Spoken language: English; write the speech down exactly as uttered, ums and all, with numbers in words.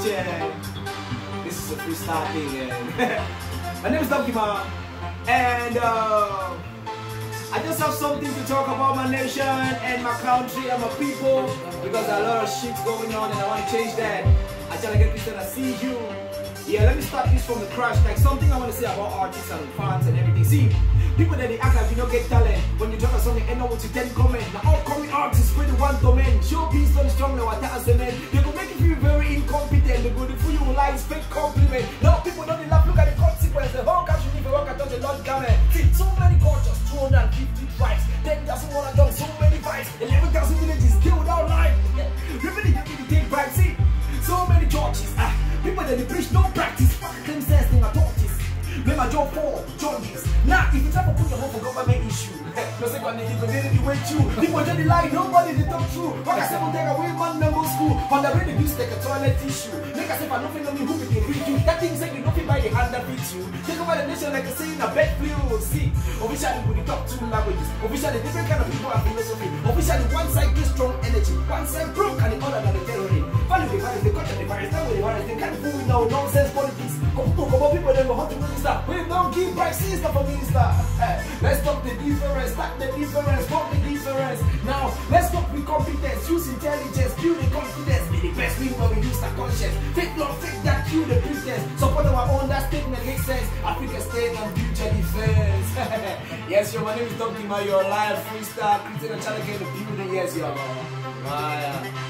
question. This is a freestyle thing. And my name is Dobgima, and uh, I just have something to talk about my nation and my country and my people, because there are a lot of shit going on and I want to change that. I try to get this and I see you. Yeah, let me start this from the crash. Like something I want to say about artists and fans and everything. See, people that they act like you don't get talent. When you talk about something, ain't know what you then comment. Now upcoming artists for the one domain. Showbiz done strong now, what as a man. They go make you feel very incompetent. They go for you lies, fake compliment. Now people don't laugh, look at the consequence. The whole country need to work at the Lord government. See, so many cultures, two hundred fifty tribes. Then there's one done so many fights. eleven thousand villages killed out live. Really, you need to take back. See, so many churches. Ah. People that they preach no practice, fuck themselves in a tortoise. Make my job for judges. Now, if you try to put your home for government issue, no say when they give the way you. People just lie, nobody they talk true. Like I said, we'll take away man number school. On the way they use take a toilet tissue. Make I say, if I nothing on me, who can read you? That thing say you nothing by the hand that beats you. Take over the nation like I say in a bed flu. See, officially we talk two languages. Officially different kind of people have philosophy. Officially one side gives strong energy, one side broke and the other than the terrorist. Value the virus, the culture, the virus, that way the virus, they can't fool with no nonsense politics. Come to come people, they go hot to minister. We don't give prices for minister. Hey, let's talk the difference, start the difference, talk the difference. Now, let's talk with competence, use intelligence, build the confidence. Be the best thing when we use our conscience. Fake love, fake that, kill the pretense. Support our own, that statement makes sense. Africa state and future defense. Yes, yo, my name is Dobgima, you're live freestyle, critical challenge in the building. Yes, yo. Wow.